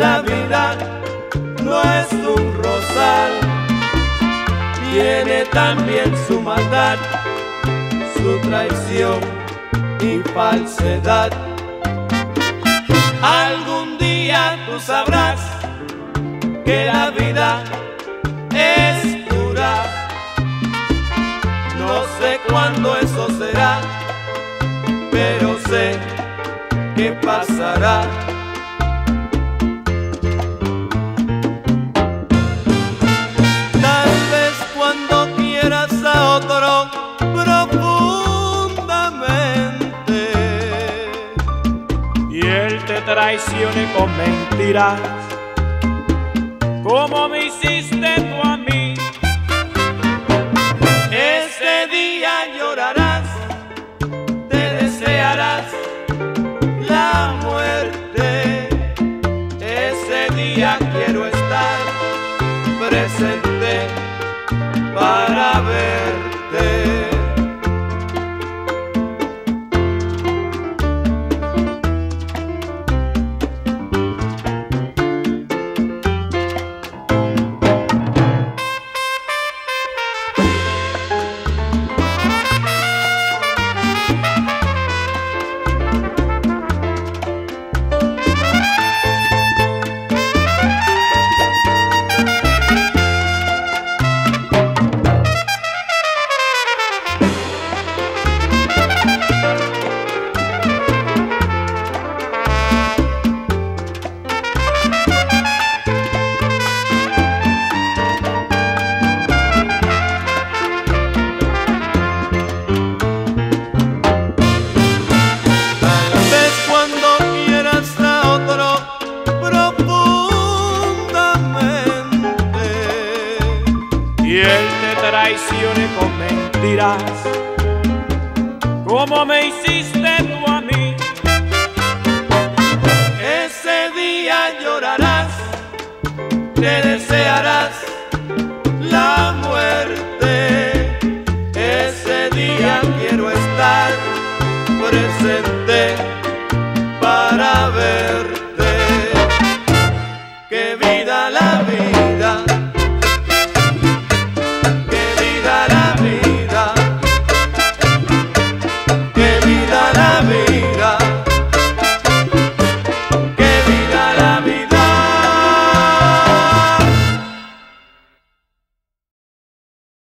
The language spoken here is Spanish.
La vida no es un rosal, tiene también su maldad, su traición y falsedad. Algún día tú sabrás que la vida es dura. No sé cuándo eso será, pero sé que pasará. Tal vez cuando quieras a otro profundamente y él te traicione con mentiras, como me hiciste tú a mí. Ese día llorarás, te desearás la muerte. Ese día quiero estar presente para verte. Y él te traicione con mentiras, como me hiciste tú a mí. Ese día llorarás, te desearás la